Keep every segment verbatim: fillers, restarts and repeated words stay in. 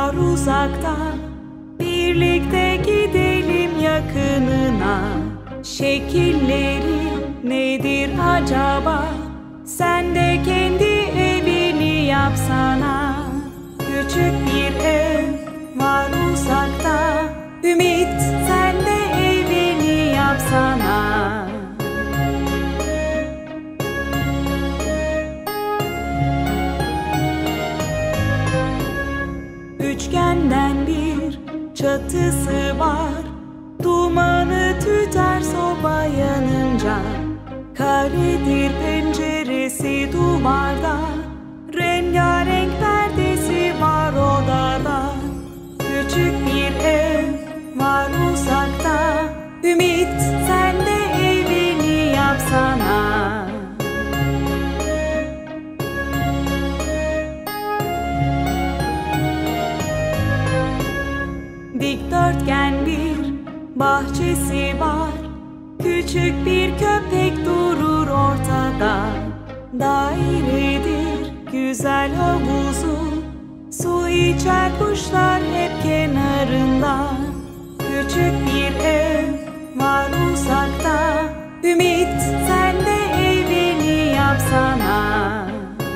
var uzakta. Birlikte gidelim yakınına. Şekilleri nedir acaba? Sen de kendi evini yapsana. Küçük bir ev var uzakta. Ümit, sen de evini yapsana. Üçgenden bir çatısı var. Dumanı tüter soba yanınca. Karedir penceresi duvarda. Rengarenk perdesi var odada. Küçük bir ev var uzakta. Ümit, sen de evini yapsana. Dikdörtgen bir bahçesi var. Küçük bir köpek durur ortada. Dairedir güzel havuzu. Su içer kuşlar hep kenarında. Küçük bir ev var uzakta. Ümit, sen de evini yapsana.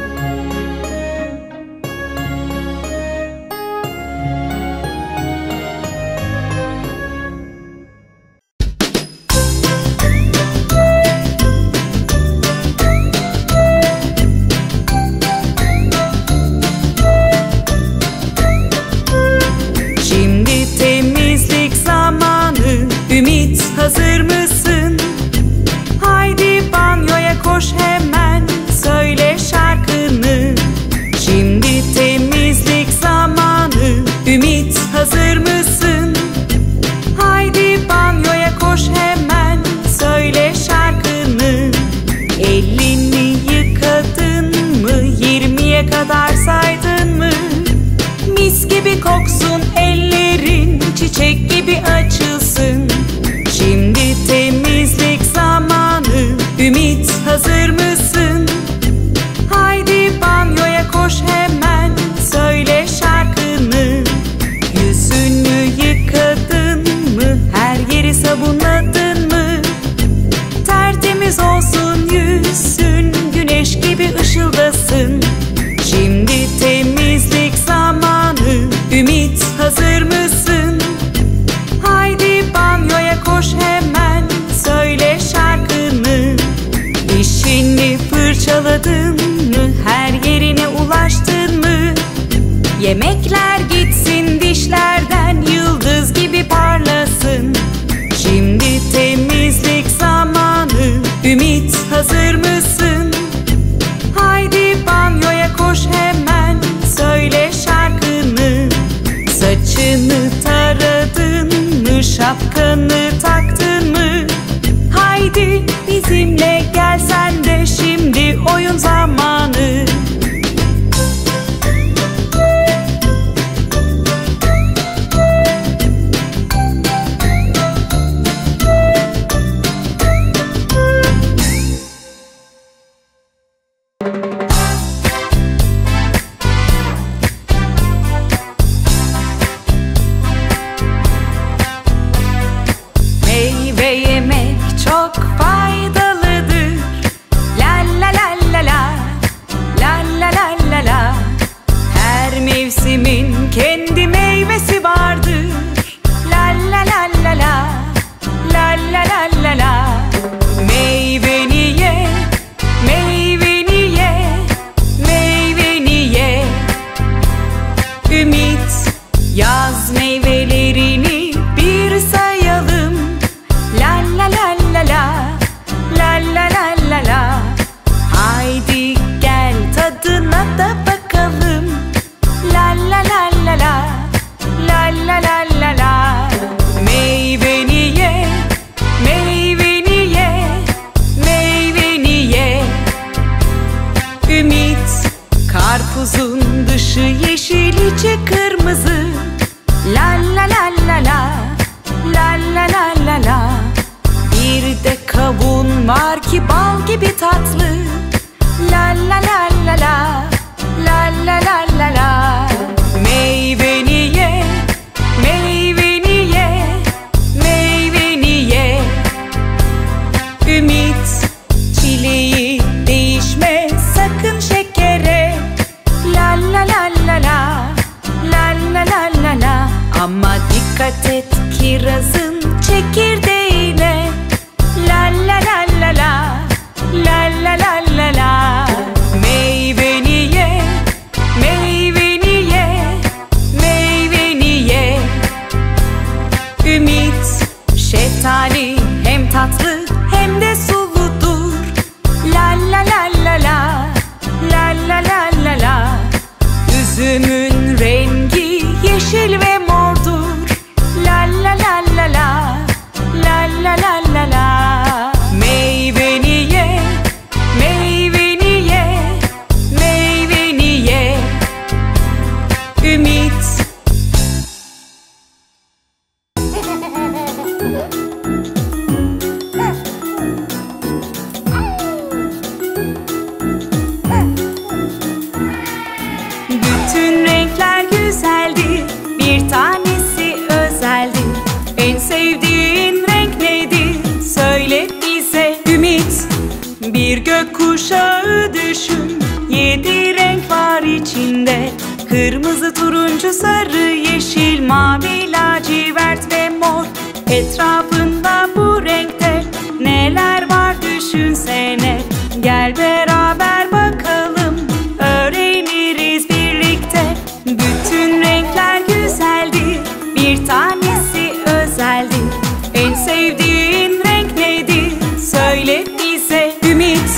Ümit, hazır mısın? Haydi banyoya koş hemen, söyle şarkını. Şimdi temizlik zamanı. Ümit, hazır mısın? Haydi banyoya koş hemen, söyle şarkını. Elini yıkadın mı? Yirmiye kadar saydın mı? Mis gibi koksun ellerin, çiçek gibi açılsın. Şimdi temizlik zamanı. Ümit, hazır mısın? Haydi banyoya koş hemen, söyle şarkını. Yüzünü yıkadın mı? Her yeri sabunladın mı? Tertemiz olsun yüzün, güneş gibi ışıldasın. Şimdi temizlik zamanı. Ümit, hazır mısın? Haydi banyoya koş hemen, söyle şarkını. Dişini fırçaladın mı? Her yerine ulaştın mı? Yemekler gitsin dişlerden, yıldız gibi parlasın. Şimdi temizlik zamanı. Ümit, hazır mısın? Haydi banyoya koş hemen, söyle şarkını. Saçını taradın mı? Şapkanı taktın mı? Haydi bizimle gel sen de, şimdi oyun zamanı. Kendi meyvesi vardır. La la la la la, la la la la la. Meyveni ye, meyveni ye, meyveni ye. Ümit, yaz meyvelerini bir sayalım. La la la la la, la la la la la. Haydi gel tadına da bakalım. La la la la la, la la la la la. Meyveni ye, meyveni ye, meyveni ye. Ümit, karpuzun dışı yeşil içi kırmızı. La Dikkat et kirazın çekirdeğine. La la la la la, la la la la la. Meyveni ye, meyveni ye, meyveni ye. Ümit, şeftali hem tatlı hem de suludur. La la la la la, la la la la la. Üzümün rengi yeşil ve mordur. La la la la la, la la la la la. Meyveni ye, meyveni ye, meyveni ye. Ümit. Bütün renkler güzeldir, bir tanesi özeldir. En sevdiğin renk nedir? Söyle bize. Ümit. Bir gökkuşağı düşün, yedi renk var içinde. Kırmızı, turuncu, sarı, yeşil, mavi, lacivert ve mor. Etrafında bu renkte neler var düşünsene. Gel beraber bakalım, öğreniriz birlikte. Bütün renkler güzeldir, bir tanesi özeldir. En sevdiğin renk nedir? Söyle bize. Ümit.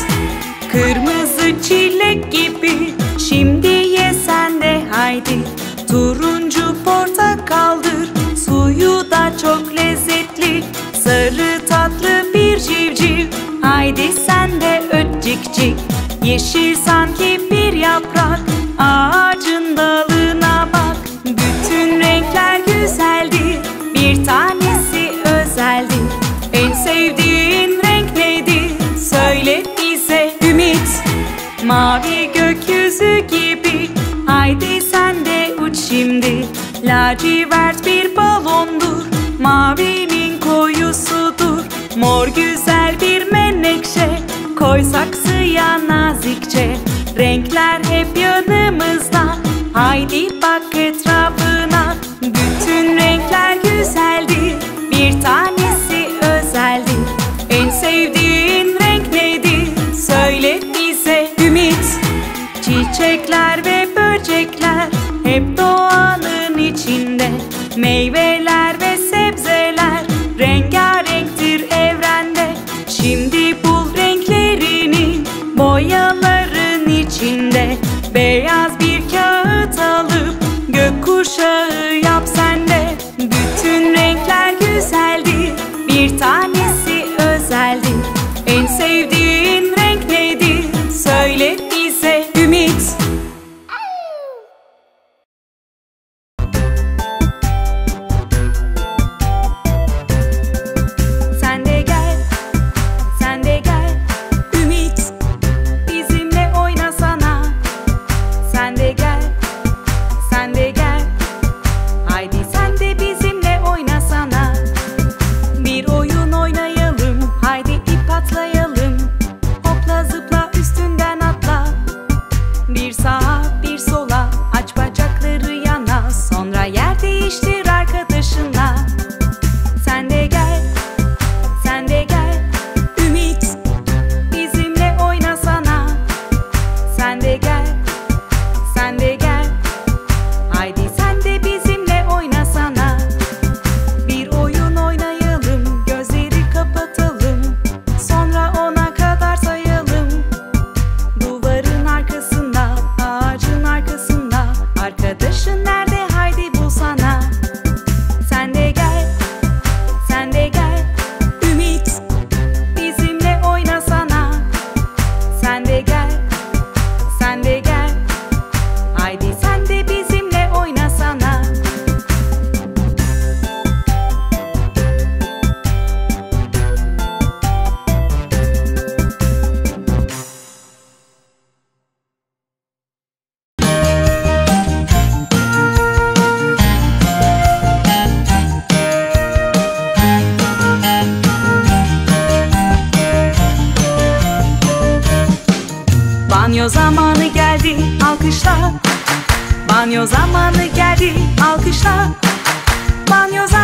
Kırmızı çilek gibi, şimdi ye sen de haydi. Turuncu portakaldır, suyu da çok lezzetli. Sarı tatlı bir civciv, haydi sen de öt cik cik. Yeşil sanki bir yaprak, ağacın dalına bak. Bütün renkler güzeldir, bir tanesi özeldir. En sevdiğin renk nedir? Söyle bize. Ümit. Mavi gökyüzü gibi, haydi sen de uç şimdi. Lacivert bir balondur, mavinin koyusudur. Mor güzel bir menekşe, koy saksıya nazikçe. Renkler hep yanımızda, haydi bak etrafına. Bütün renkler güzeldir, bir tanesi özeldir. En sevdiğin renk nedir? Söyle bize. Ümit. Çiçekler ve böcekler hep doğanın içinde. Meyveler ve sebzeler rengarenktir evrende. Şimdi bul renklerini boyaların içinde. Beyaz bir kağıt alıp gökkuşağı yap sen de. Bütün renkler güzeldir, bir tanesi özeldir. En sevdiğin renk nedir? Söyle bize. Ümit. Sen de gel, sen de gel. Ümit, bizimle oynasana. Sen de gel, sen de gel. Haydi sen de bizimle oynasana. Bir oyun oynayalım, haydi ip atlayalım. Hopla zıpla üstünden atla. Bir sağa bir sola, aç bacakları yana. Sonra yer değiştir arkadaşınla. Sen de gel, sen de gel. Ümit, bizimle oynasana. Sen de gel, sen de gel. Haydi sen de bizimle oynasana. Bir oyun oynayalım, gözleri kapatalım. Sonra ona kadar sayalım. Duvarın arkasında, ağacın arkasında. Arkadaşın nerede? Haydi bulsana. Sen de gel, sen de gel. Ümit, bizimle oynasana. Sen de gel, sen de gel. Haydi sen de bizimle oynasana. Banyo zamanı geldi, alkışla. Banyo zamanı geldi, alkışla. Banyo zamanı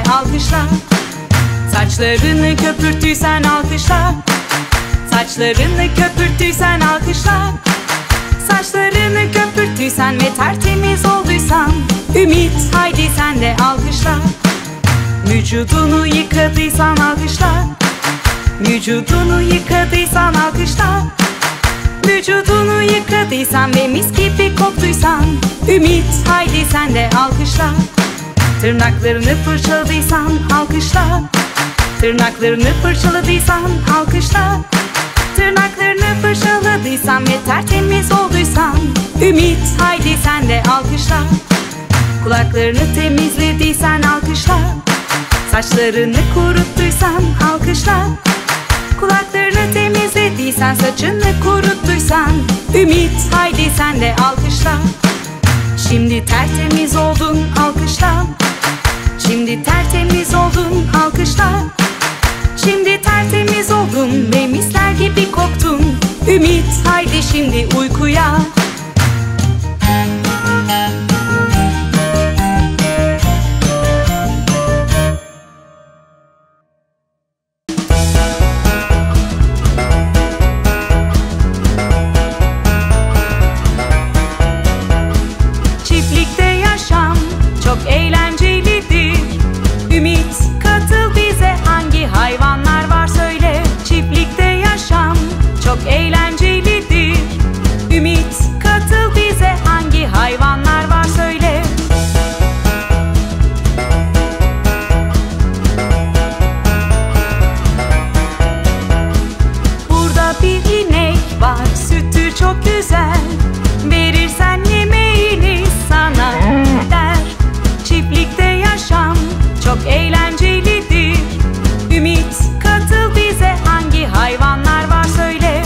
de alkışla. Saçlarını köpürttüysen alkışla. Saçlarını köpürttüysen alkışla. Saçlarını köpürttüysen ve tertemiz olduysan, Ümit haydi sen de alkışla. Vücudunu yıkadıysan alkışla. Vücudunu yıkadıysan alkışla. Vücudunu yıkadıysan ve mis gibi koktuysan, Ümit haydi sen de alkışla. Tırnaklarını fırçaladıysan alkışla. Tırnaklarını fırçaladıysan alkışla. Tırnaklarını fırçaladıysan ve tertemiz olduysan, Ümit haydi sen de alkışla. Kulaklarını temizlediysen alkışla. Saçlarını kuruttuysan alkışla. Kulaklarını temizlediysen, saçını kuruttuysan, Ümit haydi sen de alkışla. Şimdi tertemiz oldun alkışla. Şimdi tertemiz oldun alkışla. Şimdi tertemiz oldun ve misler gibi koktun, Ümit haydi şimdi uykuya. Çiftlikte yaşam çok eğlencelidir. Ümit katıl bize, hangi hayvanlar var söyle. Çiftlikte yaşam çok eğlencelidir. Ümit katıl bize, hangi hayvanlar var söyle. Burada bir inek var, sütü çok güzel. Verirsen yemeğini sana der. Çiftlikte yaşam çok eğlencelidir. Ümit katıl bize, hangi hayvanlar var söyle.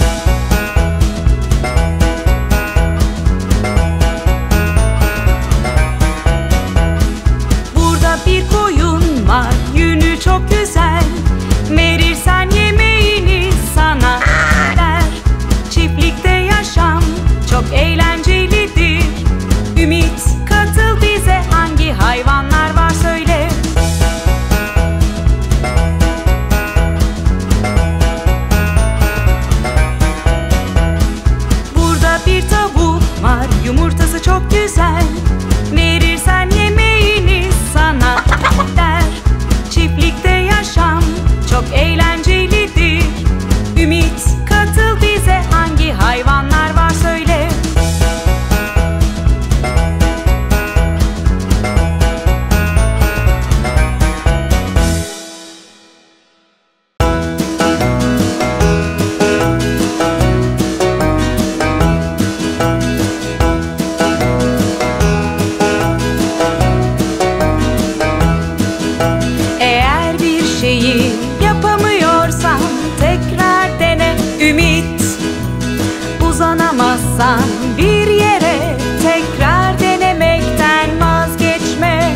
Burada bir koyun var, yünü çok güzel. Verirsen yemeğini sana der. Çiftlikte yaşam çok eğlencelidir. Ümit katıl bize, hangi hayvanlar var söyle. Burada bir tavuk var, yumurtası çok güzel. Verirsen yemeğini sana der. Çiftlikte yaşam çok eğlencelidir. Ümit katıl bize, hangi hayvanlar var söyle. Eğer bir şeyi yapamıyorsan tekrar dene Ümit. Uzanamazsan bir yere tekrar denemekten vazgeçme.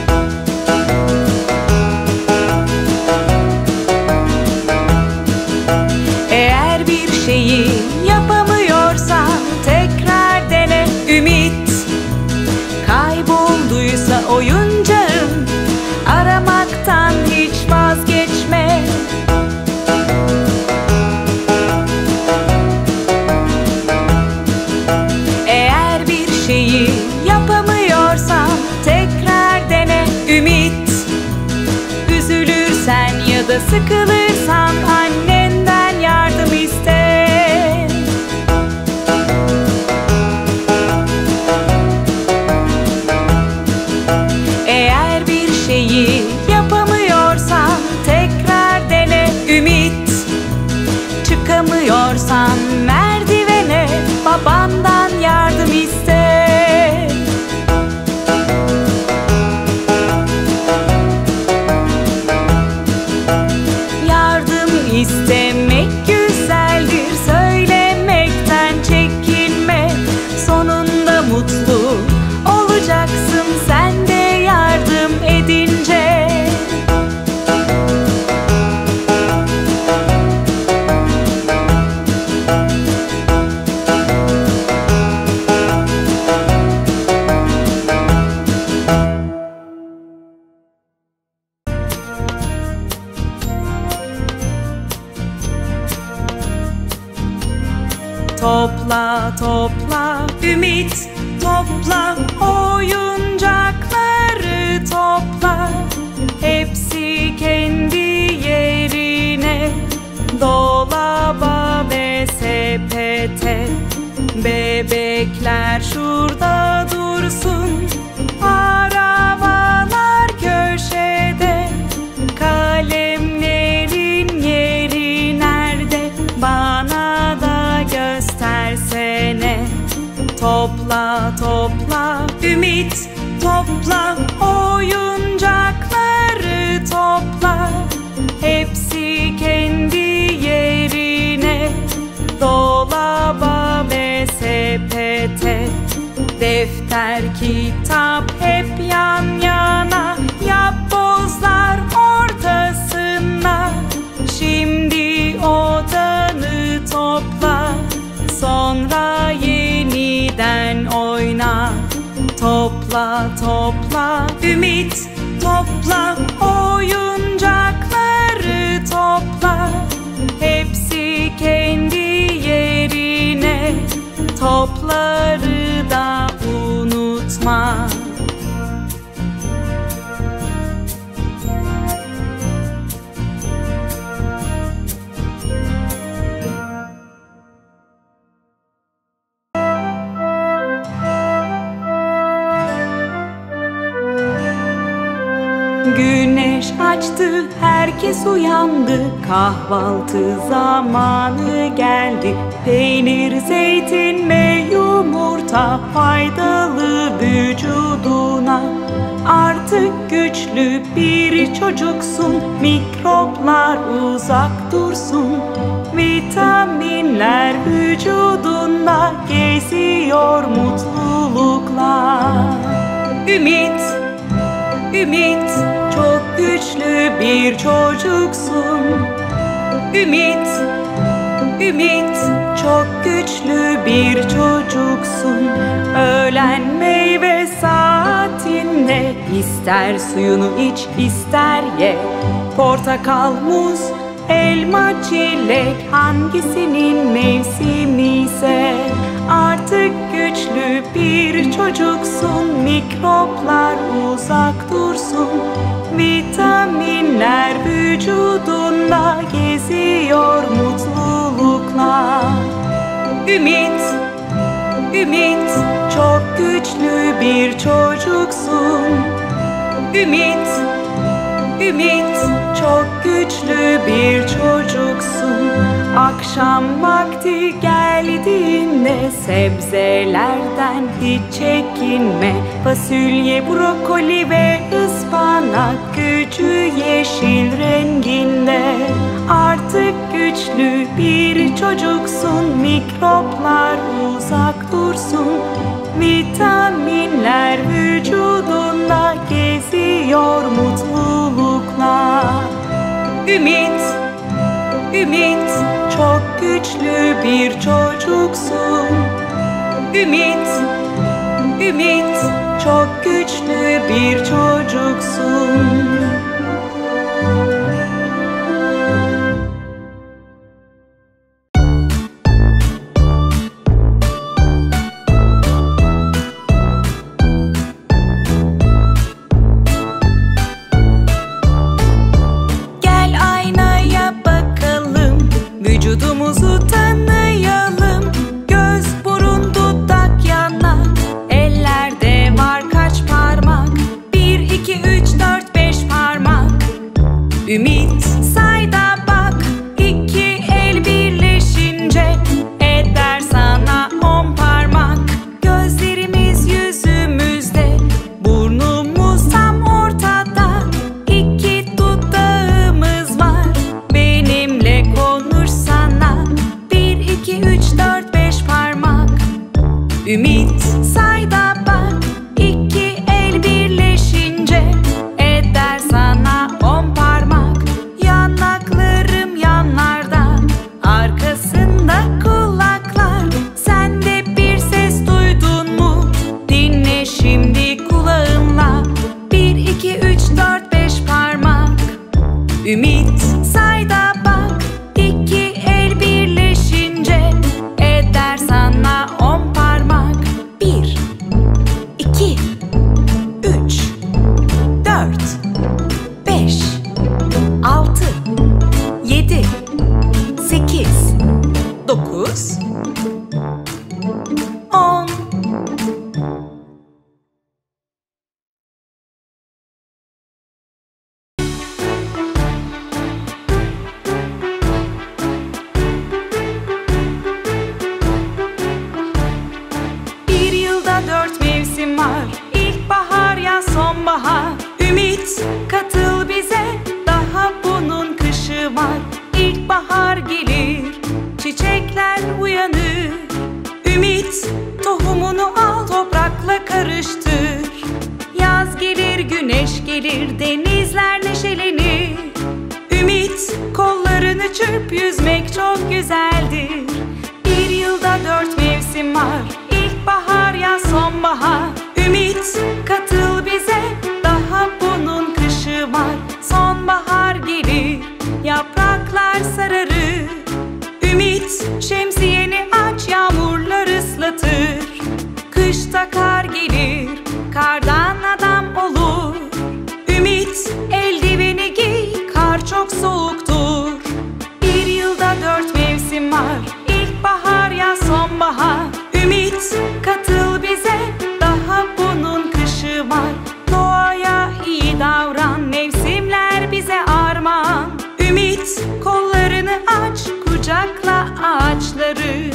Eğer bir şeyi yapamıyorsan tekrar dene Ümit. Kaybolduysa oyuncağın, aramaktan hiç vazgeçme. Eğer bir şeyi yapamıyorsan tekrar dene Ümit. Üzülürsen ya da sıkılırsan annenden yardım iste. Eğer bir şeyi yapamıyorsan tekrar dene Ümit. Çıkamıyorsan merdivene babandan yardım iste. topla, Ümit topla, oyuncakları topla, hepsi kendi yerine, dolaba ve sepete. Bebekler şurada dursun, arabalar köşede, kalemlerin yeri nerede, bana da göstersene. Topla topla, Ümit topla, oyuncakları topla, hepsi kendi yerine, dolaba ve sepete. Defter, kitap hep yan yana, yapbozlar ortasına. Şimdi odanı topla, sonra yeniden oyna. Topla topla, Ümit topla, oyuncakları topla, hepsi kendi yerine, topları da unutma. Güneş açtı, herkes uyandı, kahvaltı zamanı geldi. Peynir, zeytin ve yumurta faydalı vücuduna. Artık güçlü bir çocuksun, mikroplar uzak dursun. Vitaminler vücudunda geziyor mutlulukla. Ümit, Ümit, çok güçlü bir çocuksun. Ümit, Ümit, çok güçlü bir çocuksun. Öğlen meyve saatinde ister suyunu iç, ister ye. Portakal, muz, elma, çilek, hangisinin mevsimi ise. Artık güçlü bir çocuksun, mikroplar uzak dursun. Vitaminler vücudunda geziyor mutlulukla. Ümit, Ümit, çok güçlü bir çocuksun. Ümit, Ümit, çok güçlü bir çocuksun. Akşam vakti geldiğinde sebzelerden hiç çekinme. Fasulye, brokoli ve ıspanak gücü yeşil renginde. Artık güçlü bir çocuksun, mikroplar uzak dursun. Vitaminler vücudunda geziyor mutlulukla. Ümit, Ümit, çok güçlü bir çocuksun. Ümit, Ümit, çok güçlü bir çocuksun. Vücudumuzu tanıyalım. Göz, burun, dudak, yanak. Ellerde var kaç parmak? Bir, iki, üç, dört, beş parmak. Ümit, say da bak. İki el birleşince eder sana on parmak. Gözlerimiz yüzümüzde, burnumuz tam ortada. İki dudağımız var, benimle konuş sana. Bir, iki, üç, dört, beş parmak. Ümit, say da bak. İki el birleşince eder sana on parmak. Yanaklarım yanlarda, arkasında kulaklar. Sen de bir ses duydun mu? Dinle şimdi kulağınla. Bir, iki, üç, dört, beş parmak. Ümit, say da bak. İki el birleşince eder sana on parmak. Ümit, tohumunu al, toprakla karıştır. Yaz gelir, güneş gelir, denizler neşelenir. Ümit, kollarını çırp, yüzmek çok güzeldir. Bir yılda dört mevsim var, ilkbahar, yaz, sonbahar. Ümit, katıl bize, daha bunun kışı var. Sonbahar gelir, yapraklar sararır. Ümit, şemsiyeni aç, yağmurlar ıslatır. Kışta kar gelir, kardan adam olur. Ümit, eldiveni giy, kar çok soğuktur. Bir yılda dört mevsim var, ilkbahar, yaz, sonbahar. Ümit, katıl bize, daha bunun kışı var. Doğaya iyi davran, mevsimler bize armağan. Ümit, kollarını aç, kucakla ağaçları.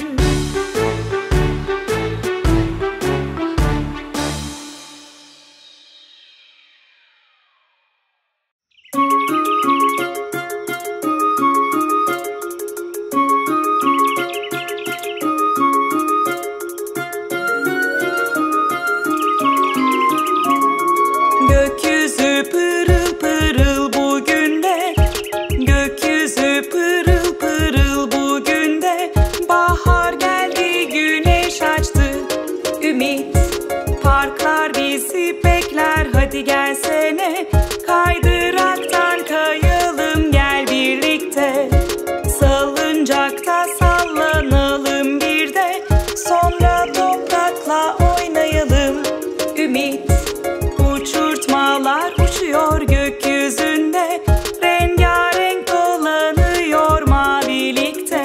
Gökyüzü pırıl pırıl bugün de, gökyüzü pırıl pırıl bugün de. Bahar geldi, güneş açtı. Ümit, parklar bizi bekler, hadi gelsene. Kaydıraktan kayalım, gel birlikte. Salıncakta sallanalım bir de, sonra toprakla oynayalım. Ümit, uçurtmalar uçuyor gökyüzünde, rengarenk dolanıyor mavilikte.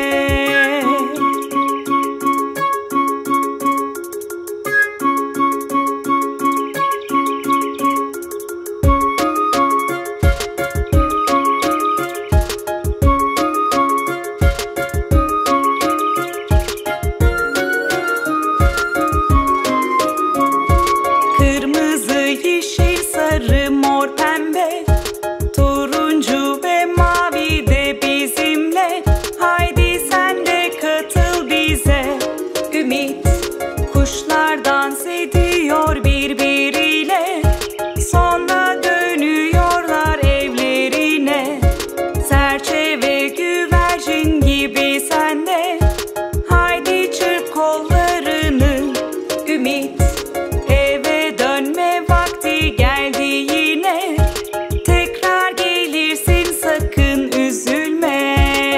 Kırmızı, yeşil, sarı, mor, pembe, turuncu ve mavi de bizimle. Haydi sen de katıl bize. Ümit, kuşlar dans ediyor birbiriyle, sonra dönüyorlar evlerine. Serçe ve güvercin gibi sen de, haydi çırp kollarını. Ümit, eve dönme vakti geldi yine. Tekrar gelirsin, sakın üzülme.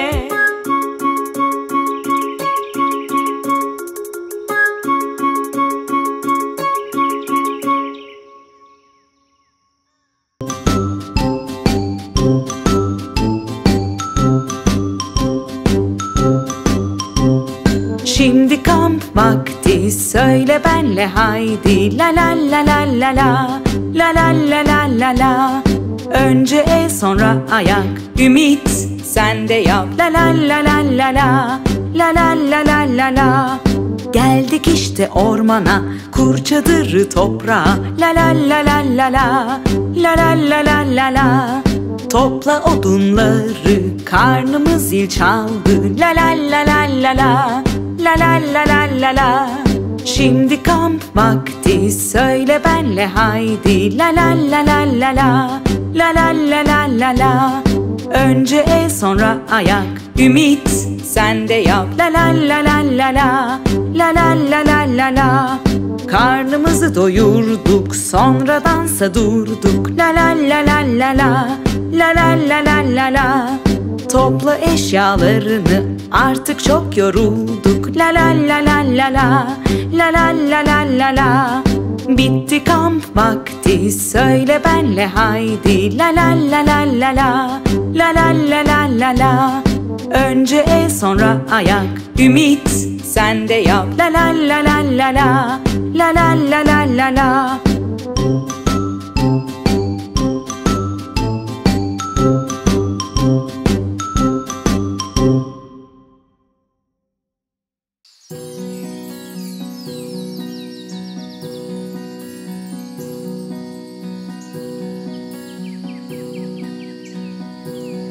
Şimdi kamp vakti, söyle benle haydi. La la la la la la, la la la la la la. Önce el, sonra ayak, Ümit sen de yap. La la la la la la, la la la la la la. Geldik işte ormana, kur çadırı toprağa. La la la la la la, la la la la la la. Topla odunları, karnımız zil çaldı. La la la la la la, la la la la la la. Şimdi kamp vakti, söyle benle haydi. La la la la la la, la la la la la la. Önce el, sonra ayak, Ümit sen de yap. La la la la la la, la la la la la la. Karnımızı doyurduk, sonra dansa durduk. La la la la la la, la la la la la la. Topla eşyalarını, artık çok yorulduk. La la la la la la, la la la la la la. Bitti kamp vakti, söyle benle haydi. La la la la la la, la la la la la la. Önce el, sonra ayak, Ümit sen de yap. La la la la la la, la la la la la la.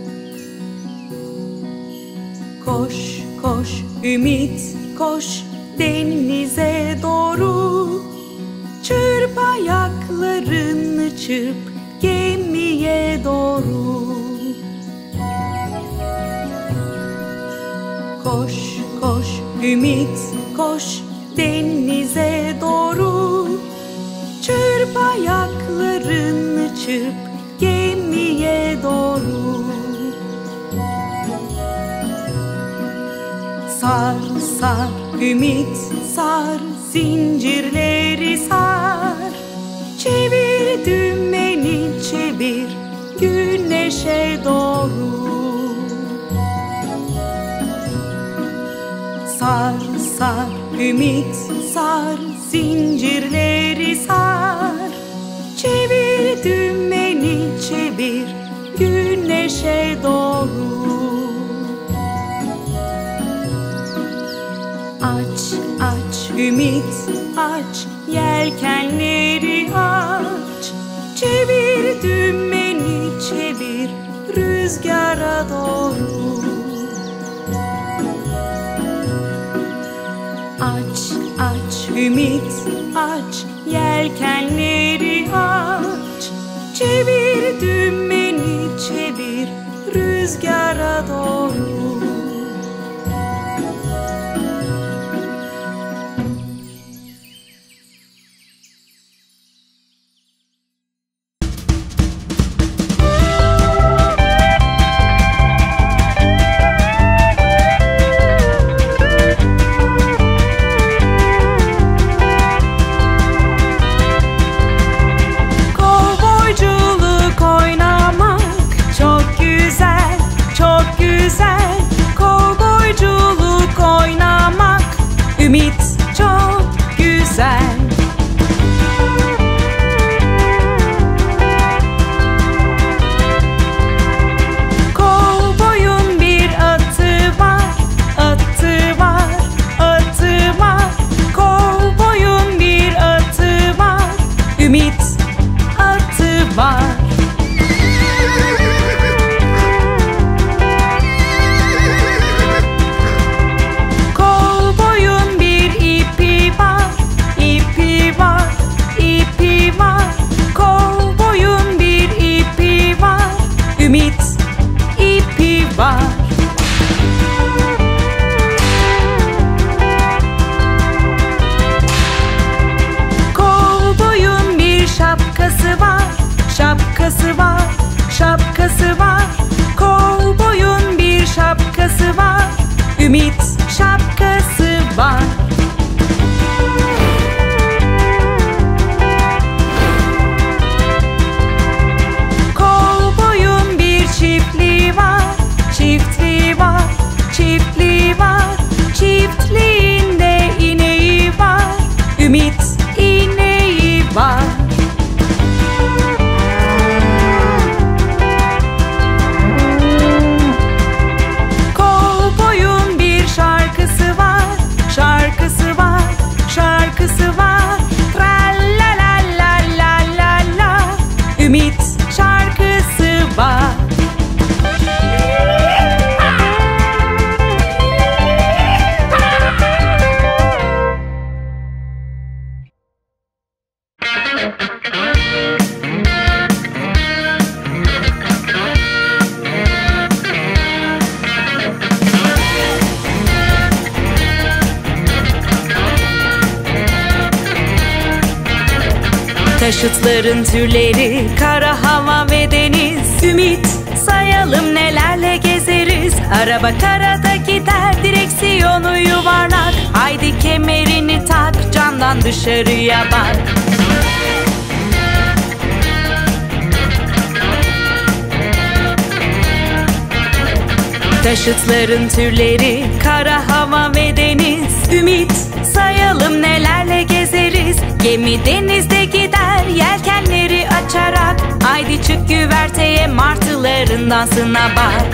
Koş, koş, Ümit, koş. denize doğru. Çırp ayaklarını çırp gemiye doğru. Koş koş ümit koş denize doğru. Çırp ayaklarını çırp gemiye doğru. Sar sar ümit sar zincirleri sar. Çevir dümeni çevir güneşe doğru. Sar sar ümit sar zincirleri sar. Çevir dümeni çevir güneşe doğru. Aç aç ümit aç yelkenleri aç. Çevir dümeni çevir rüzgara doğru. Aç aç ümit aç yelkenleri aç. Çevir dümeni çevir rüzgara doğru. Ümit şapkası var. Kovboyun bir çiftliği var. Çiftliği var, çiftliği var. Çiftliğinde ineği var. Ümit ineği var. Şarkısı var, şarkısı var. Tra la la la la la la. Ümit şarkısı var. Taşıtların türleri, kara, hava ve deniz. Ümit sayalım nelerle gezeriz. Araba karada gider, direksiyonu yuvarlak. Haydi kemerini tak, camdan dışarıya bak. Taşıtların türleri, kara, hava ve deniz. Ümit sayalım nelerle gezeriz. Gemi denizde gider, yelkenleri açarak. Haydi çık güverteye, martıların dansına bak.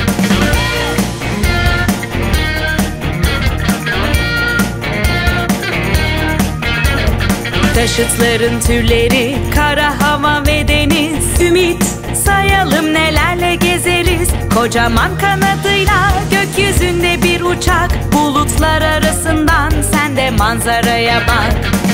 Taşıtların türleri, kara, hava ve deniz. Ümit sayalım nelerle gezeriz. Kocaman kanadıyla gökyüzünde bir uçak. Bulutlar arasından sen de manzaraya bak.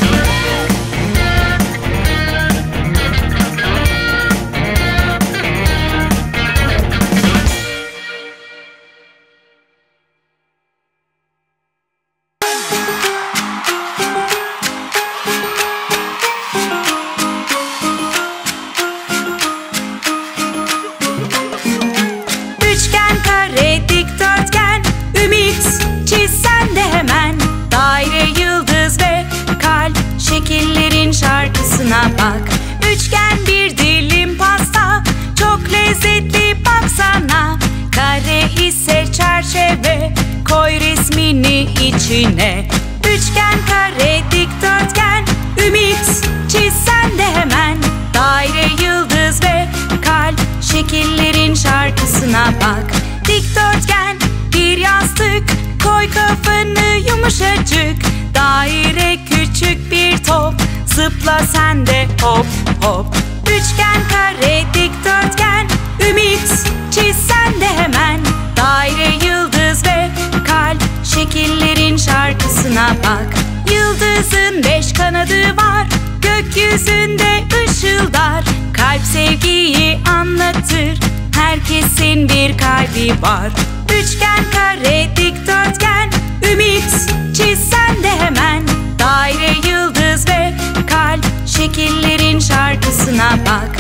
Bak, üçgen bir dilim pasta, çok lezzetli baksana. Kare ise çerçeve, koy resmini içine. Üçgen, kare, dikdörtgen, ümit çiz sen de hemen. Daire, yıldız ve kalp, şekillerin şarkısına bak. Dikdörtgen bir yastık, koy kafanı yumuşacık. Daire küçük bir top, zıpla sen de hop hop. Üçgen, kare, dikdörtgen, ümit çiz sen de hemen. Daire, yıldız ve kalp, şekillerin şarkısına bak. Yıldızın beş kanadı var, gökyüzünde ışıldar. Kalp sevgiyi anlatır, herkesin bir kalbi var. Üçgen, kare, dikdörtgen, ümit çiz sen de hemen. Daire, yıldız ve kalp, şekillerin şarkısına bak.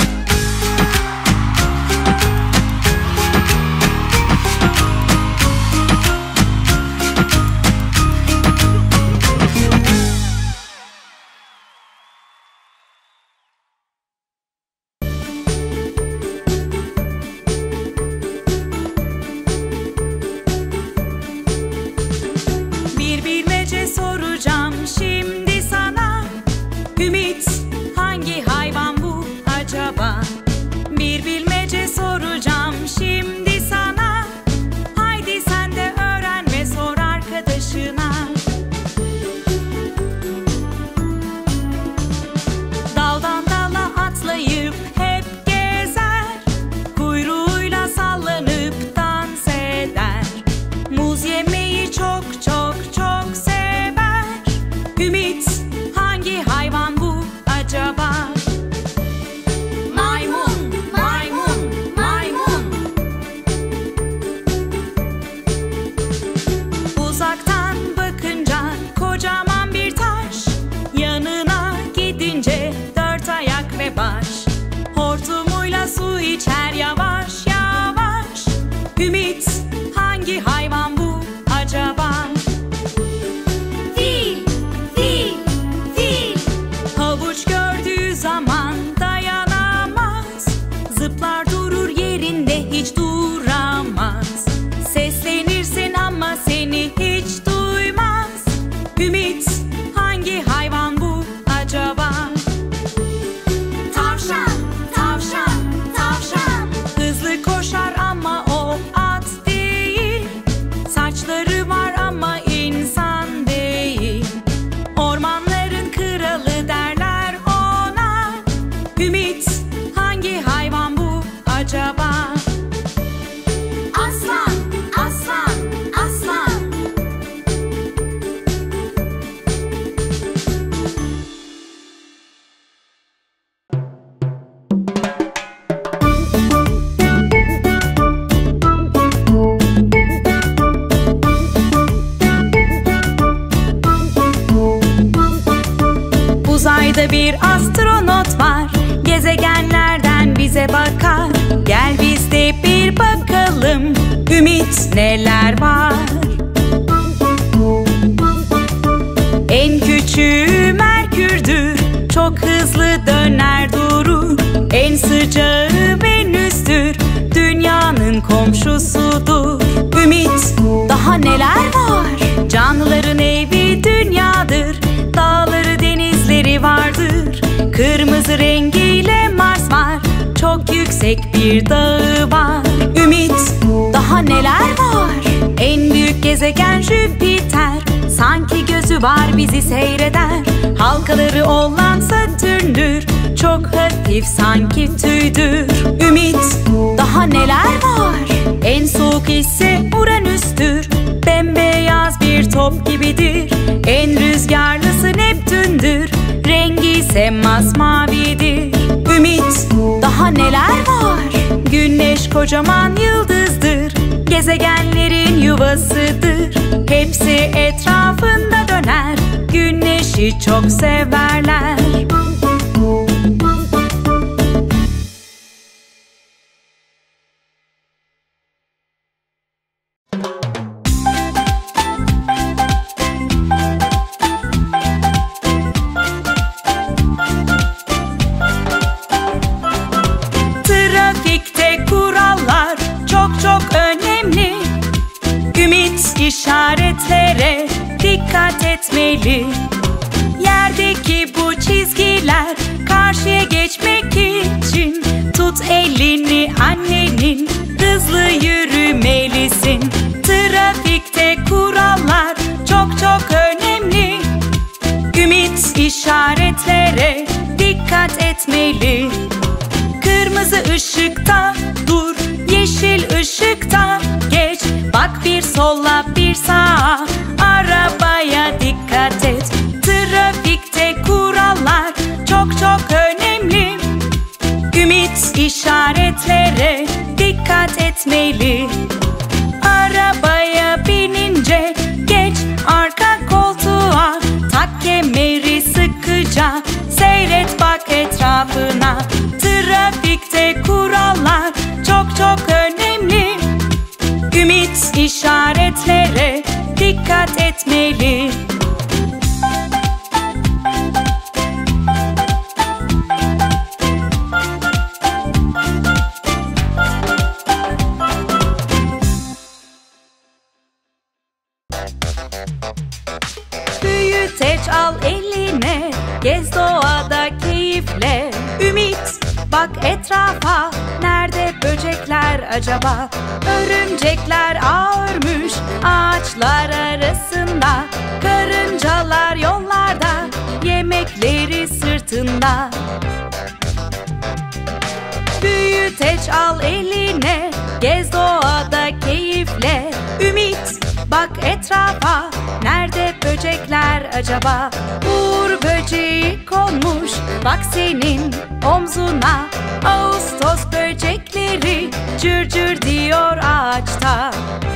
Bir bilmece soracağım şimdi sana. Ümit, hangi hayvan bu acaba? Bir bilmece soracağım şimdi sana. Haydi sen de öğren ve sor arkadaşına. Daldan dala atlayıp hep gezer, kuyruğuyla sallanıp dans eder. Muz yemeyi çok çok çok sever. Ümit, hangi hayvan bu acaba? Maymun, maymun, maymun. Uzaktan bakınca kocaman bir taş, yanına gidince dört ayak ve baş. Hortumuyla su içer yavaş yavaş. Ümit, hangi hayvan bu acaba? Fil, fil, fil. Havuç gördüğü zaman dayanamaz, zıplar durur yerinde hiç duramaz. Seslenirsin ama seni hiç duymaz. Ümit, hangi hayvan bu acaba? Tavşan, tavşan, tavşan. Hızlı koşar ama o at değil. Saçları var ama insan değil. Ormanların kralı derler ona. Ümit, hangi hayvan bu acaba? Aslan, aslan, aslan. Uzayda bir astronot var, gezegenlerden bize bakar. Gel biz de bir bakalım, Ümit neler var? En küçüğü Merkür'dür, çok hızlı döner durur. En sıcağı Venüs'tür, dünyanın komşusudur. Ümit, daha neler var? Canlıların evi dünyadır, dağları denizleri vardır. Kırmızı rengiyle Mars var, çok yüksek bir dağı var. Ümit, daha neler var? En büyük gezegen Jüpiter, sanki gözü var bizi seyreder. Halkaları olan Satürn'dür, çok hafif sanki tüydür. Ümit, daha neler var? En En soğuk ise Uranüs'tür. Bembeyaz bir top gibidir. En rüzgarlısı Neptün'dür. Rengi ise masmavidir. Ümit, daha neler var? Güneş kocaman yıldızdır. Gezegenlerin yuvasıdır. Hepsi etrafında döner. Güneşi çok severler. Trafikte kurallar çok çok önemli. Ümit işaretlere dikkat etmeli. Yerdeki bu çizgiler karşıya geçmek için. Tut elini annenin, hızlı yürümelisin. Trafikte kurallar çok çok önemli. Ümit işaretlere dikkat etmeli. Kırmızı ışıkta dur, yeşil ışıkta geç. Bak bir sola bir sağa, arabaya dikkat et. Trafikte kurallar çok çok önemli. Ümit işaretlere dikkat etmeli. Arabaya binince geç arka koltuğa. Tak kemeri sıkıca, seyret bak etrafına. Trafikte kurallar çok çok önemli. Ümit işaretlere dikkat etmeli. Büyüteç al eline, gez doğada keyifle. Ümit, bak etrafa, nerede böcekler acaba? Örümcekler ağ örmüş ağaçlar arasında. Karıncalar yollarda, yemekleri sırtında. Büyüteç al eline, gez doğada keyifle. Ümit, bak etrafa, nerede böcekler acaba? Uğur böceği konmuş, bak senin omzuna. Ağustos böcekleri cır cır diyor ağaçta.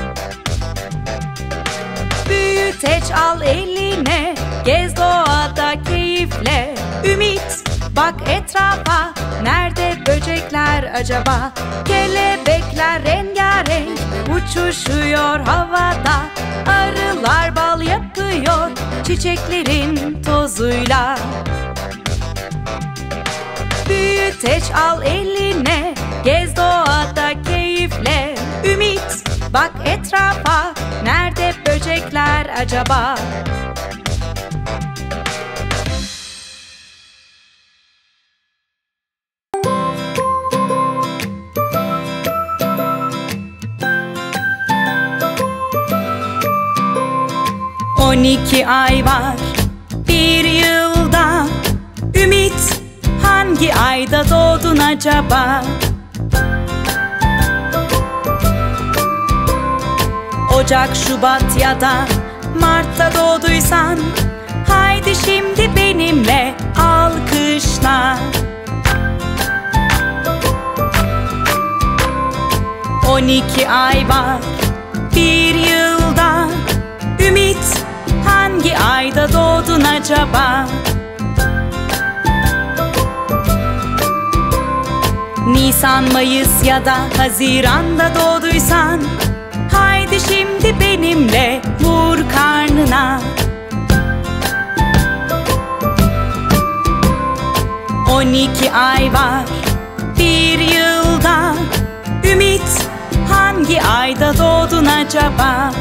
Büyüteç al eline, gez doğada keyifle. Ümit, bak etrafa, nerede böcekler acaba? Kelebekler rengarenk uçuşuyor havada. Arılar bal yapıyor çiçeklerin tozuyla. Büyüteç al eline, gez doğada keyifle. Ümit, bak etrafa, nerede böcekler acaba? On iki ay var bir yılda. Ümit, hangi ayda doğdun acaba? Ocak, Şubat ya da Mart'ta doğduysan, haydi şimdi benimle alkışla. On iki ay var bir yılda. Ümit, hangi ayda doğdun acaba? Nisan, Mayıs ya da Haziran'da doğduysan, haydi şimdi benimle vur karnına. On iki ay var bir yılda. Ümit, hangi ayda doğdun acaba?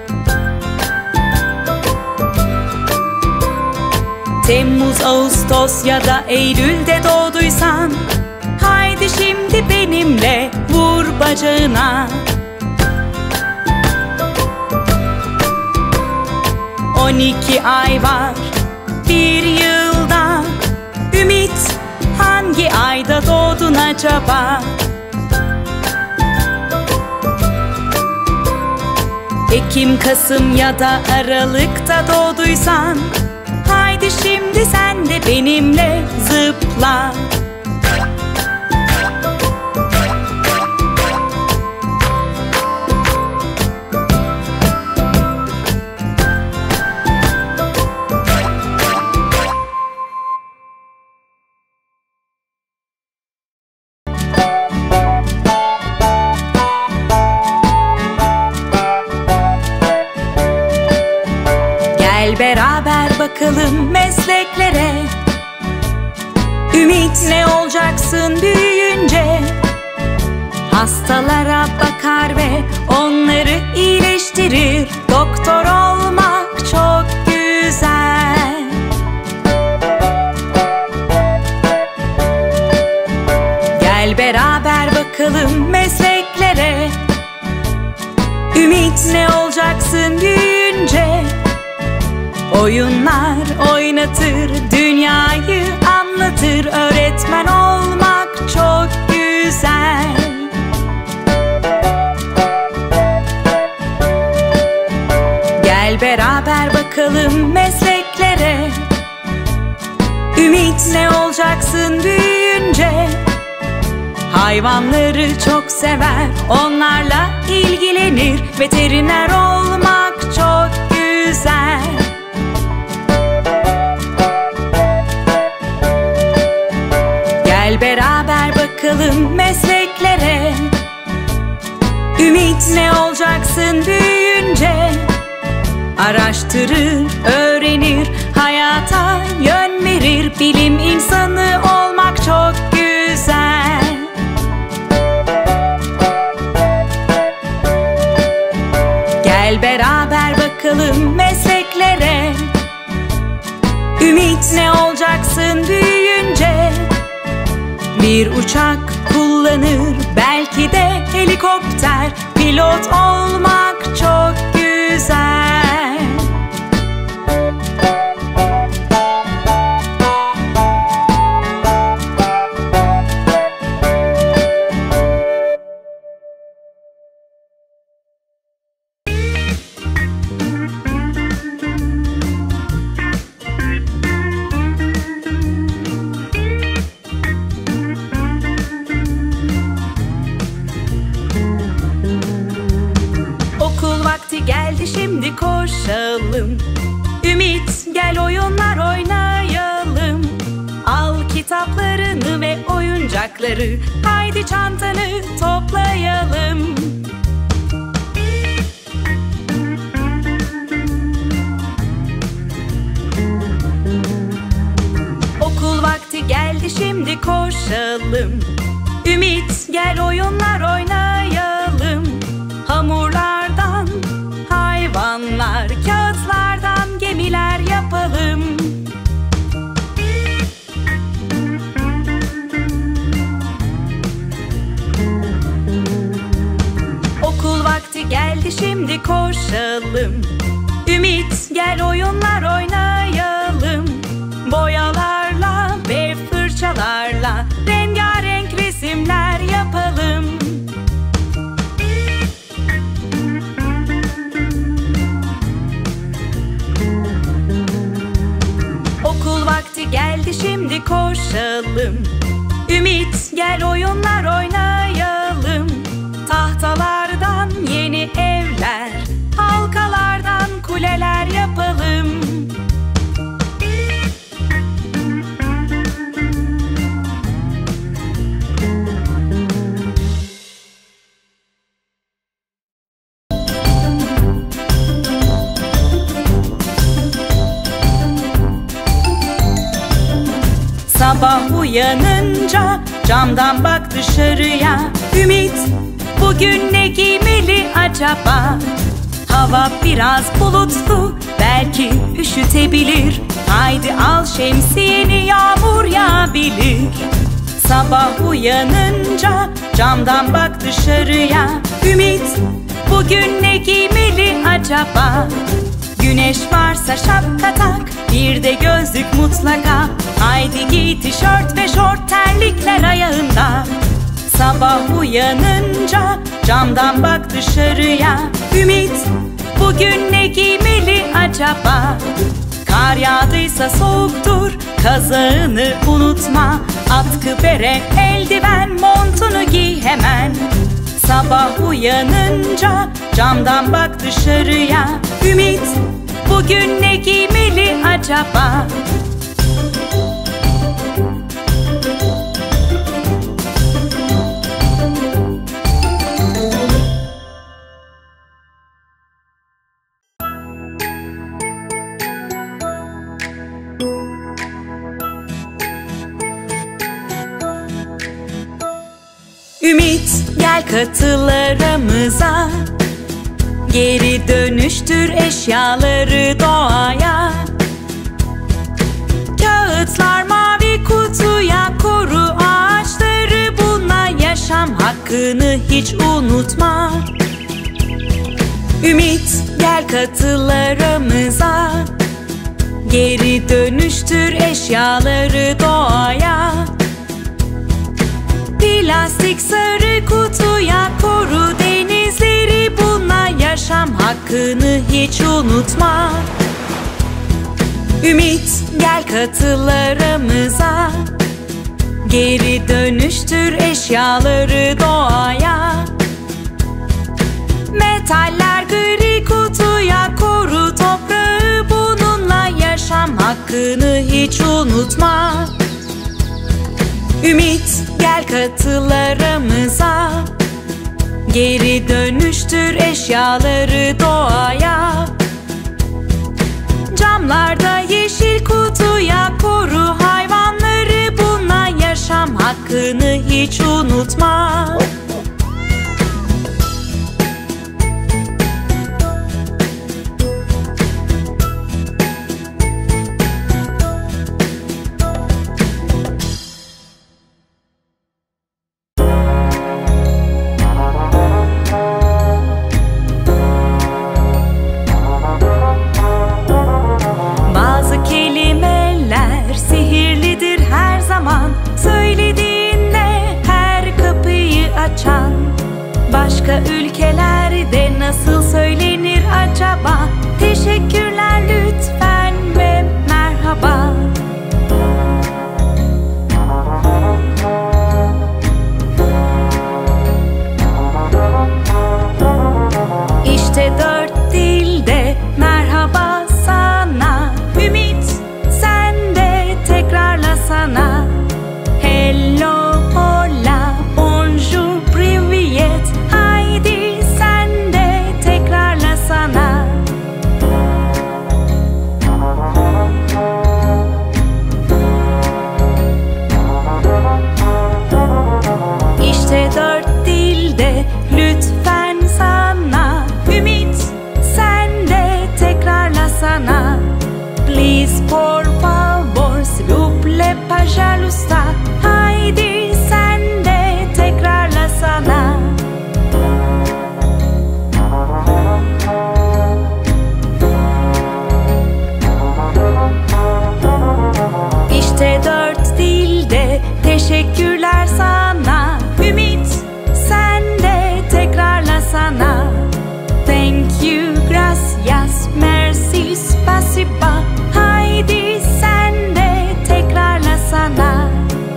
Temmuz, Ağustos ya da Eylül'de doğduysan, haydi şimdi benimle vur bacağına. On iki ay var bir yılda. Ümit, hangi ayda doğdun acaba? Ekim, Kasım ya da Aralık'ta doğduysan, haydi şimdi sen de benimle zıpla. Gel beraber bakalım mesleklere. Ümit, ne olacaksın büyüyünce? Hastalara bakar ve onları iyileştirir. Doktor olmak çok güzel. Gel beraber bakalım mesleklere. Ümit, ne olacaksın büyüyünce? Oyunlar oynatır, dünyayı anlatır. Öğretmen olmak çok güzel. Gel beraber bakalım mesleklere. Ümit, ne olacaksın büyüyünce? Hayvanları çok sever, onlarla ilgilenir. Veteriner olmak çok güzel. Gel beraber bakalım mesleklere. Ümit, ne olacaksın büyüyünce? Araştırır, öğrenir, hayata yön verir. Bilim insanı olmak çok güzel. Gel beraber bakalım mesleklere. Ümit, ne olacaksın büyüyünce? Bir uçak kullanır, belki de helikopter. Pilot olmak çok güzel. Geldi şimdi koşalım. Ümit, gel oyunlar oynayalım. Al kitaplarını ve oyuncakları, haydi çantanı toplayalım. Okul vakti geldi şimdi koşalım. Ümit, gel oyunlar oynayalım. Hamurlardan hayvanlar, kağıtlardan gemiler yapalım. Okul vakti geldi şimdi koşalım. Ümit, gel oyunlar oynayalım. Boyalarla ve fırçalarla rengarenk resimler yapalım. Okul vakti geldi şimdi koşalım. Ümit, gel oyunlar oynayalım. Tahtalardan yeni evler, halkalardan kuleler yapalım. Sabah uyanınca camdan bak dışarıya. Ümit, bugün ne giymeli acaba? Hava biraz bulutlu, belki üşütebilir. Haydi al şemsiyeni, yağmur yağabilir. Sabah uyanınca camdan bak dışarıya. Ümit, bugün ne giymeli acaba? Güneş varsa şapka tak, bir de gözlük mutlaka. Haydi giy tişört ve şort, terlikler ayağında. Sabah uyanınca camdan bak dışarıya. Ümit, bugün ne giymeli acaba? Kar yağdıysa soğuktur, kazağını unutma. Atkı, bere, eldiven, montunu giy hemen. Sabah uyanınca camdan bak dışarıya. Ümit, bugün ne giymeli acaba? Ümit, gel katıl aramıza. Geri dönüştür eşyaları doğaya. Kağıtlar mavi kutuya, koru ağaçları bununla. Yaşam hakkını hiç unutma. Ümit, gel katıl aramıza. Geri dönüştür eşyaları doğaya. Plastik sarı kutuya, koru denizleri bununla. Yaşam hakkını hiç unutma. Ümit, gel katıl aramıza. Geri dönüştür eşyaları doğaya. Metaller gri kutuya, koru toprağı bununla. Yaşam hakkını hiç unutma. Ümit, gel katıl aramıza. Geri dönüştür eşyaları doğaya. Camlarda yeşil kutuya, koru hayvanları bununla. Yaşam hakkını hiç unutma. Başka ülkelerde nasıl söylenir acaba? Teşekkürler lütfen ve merhaba. İşte dört dilde merhaba sana. Ümit, sen de tekrarla sana. Hello, hola, bonjour, privyet. Haydi sen de tekrarla sana. İşte dört dilde lütfen sana. Ümit, sen de tekrarla sana. Please, por favor, s'il vous plaît, pas jalousta. Haydi sen de tekrarla sana. İşte dört dilde teşekkürler sana. Ümit, sen de tekrarla sana. Thank you, gracias, merci, spasiba. Haydi sen de tekrarla sana.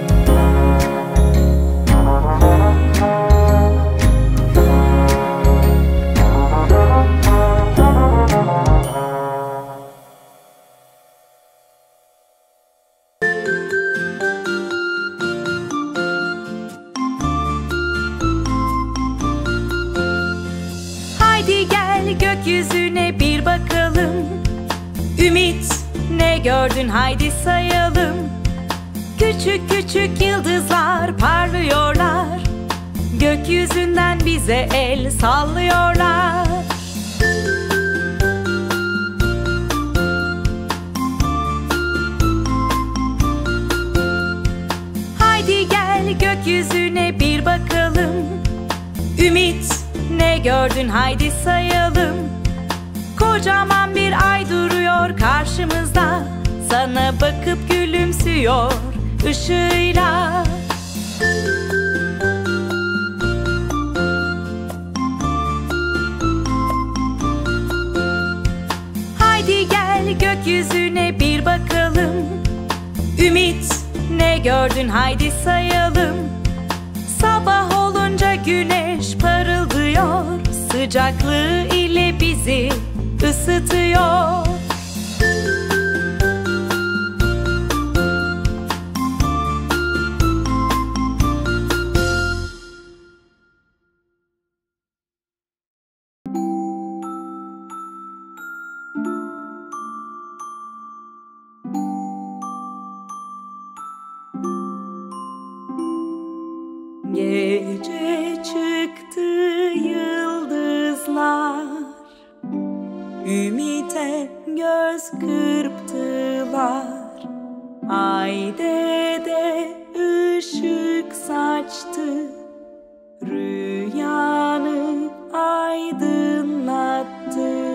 Haydi gel gökyüzüne bir bakalım. Ümit, ne gördün haydi sayalım. Küçük küçük yıldızlar parlıyorlar. Gökyüzünden bize el sallıyorlar. Haydi gel gökyüzüne bir bakalım. Ümit, ne gördün haydi sayalım. Kocaman bir ay duruyor karşımızda. Sana bakıp gülümsüyor ışığıyla. Gel gökyüzüne bir bakalım. Ümit, ne gördün haydi sayalım. Sabah olunca güneş parıldıyor, sıcaklığı ile bizi ısıtıyor. Gece çıktı yıldızlar, ümite göz kırptılar. Ay de ışık saçtı, rüyanı aydınlattı.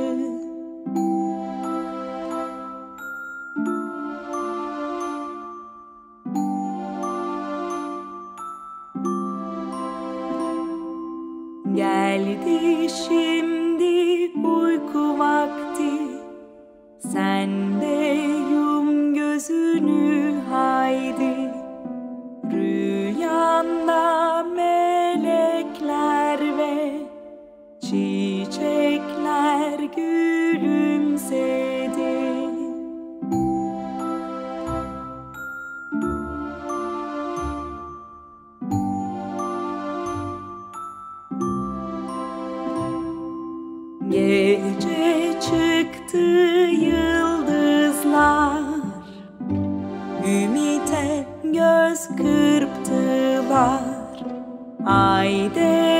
Geldi şimdi uyku vakti, sen de yum gözünü haydi. Rüyanda melekler ve çiçekler gülümsedi. Gece çıktı yıldızlar, ümite göz kırptılar. Ay de